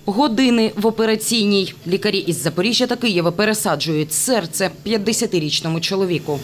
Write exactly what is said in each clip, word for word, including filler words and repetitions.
Години в операційній. Лікарі із Запоріжжя та Києва пересаджують серце п'ятдесятирічному чоловіку.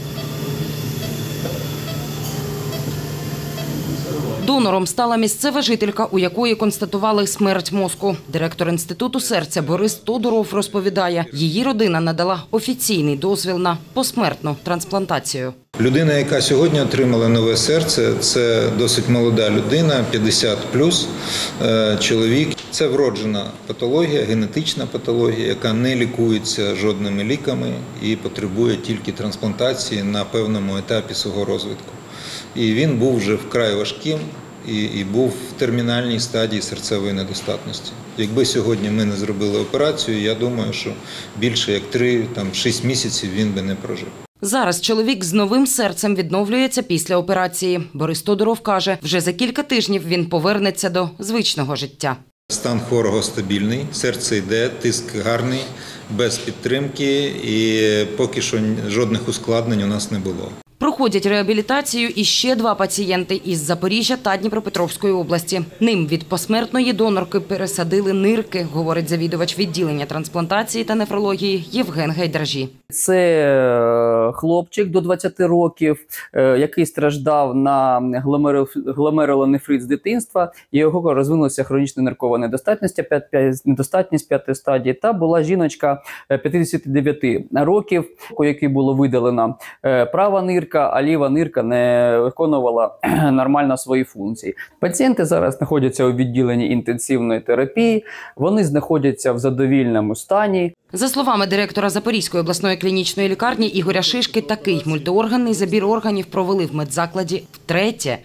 Донором стала місцева жителька, у якої констатували смерть мозку. Директор Інституту серця Борис Тодуров розповідає, її родина надала офіційний дозвіл на посмертну трансплантацію. Людина, яка сьогодні отримала нове серце, це досить молода людина, п'ятдесят плюс, чоловік. Це вроджена патологія, генетична патологія, яка не лікується жодними ліками і потребує тільки трансплантації на певному етапі свого розвитку. І він був вже вкрай важким і, і був в термінальній стадії серцевої недостатності. Якби сьогодні ми не зробили операцію, я думаю, що більше як три-шість місяців він би не прожив. Зараз чоловік з новим серцем відновлюється після операції. Борис Тодуров каже, вже за кілька тижнів він повернеться до звичного життя. Стан хворого стабільний, серце йде, тиск гарний, без підтримки і поки що жодних ускладнень у нас не було. Проходять реабілітацію і ще два пацієнти із Запоріжжя та Дніпропетровської області. Ним від посмертної донорки пересадили нирки, говорить завідувач відділення трансплантації та нефрології Євген Гайдаржі. Це хлопчик до двадцяти років, який страждав на гломерулонефрит з дитинства. Його розвинулася хронічна ниркова недостатність, недостатність п'ятої стадії. Та була жіночка п'ятдесят дев'ять років, у якій було видалена права нирка, а ліва нирка не виконувала нормально свої функції. Пацієнти зараз знаходяться у відділенні інтенсивної терапії, вони знаходяться в задовільному стані. За словами директора Запорізької обласної клінічної лікарні Ігоря Шишки, такий мультиорганний забір органів провели в медзакладі втретє.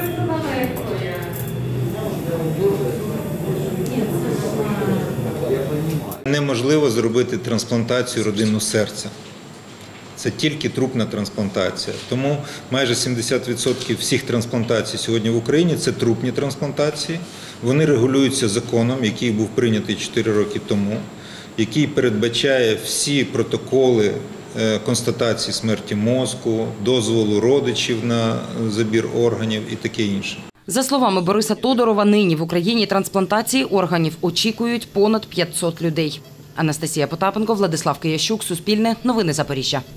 Неможливо зробити трансплантацію родинного серця. Це тільки трупна трансплантація. Тому майже сімдесят відсотків всіх трансплантацій сьогодні в Україні – це трупні трансплантації. Вони регулюються законом, який був прийнятий чотири роки тому, який передбачає всі протоколи констатації смерті мозку, дозволу родичів на забір органів і таке інше. За словами Бориса Тодурова, нині в Україні трансплантації органів очікують понад п'ятсот людей. Анастасія Потапенко, Владислав Киящук, Суспільне, Новини Запоріжжя.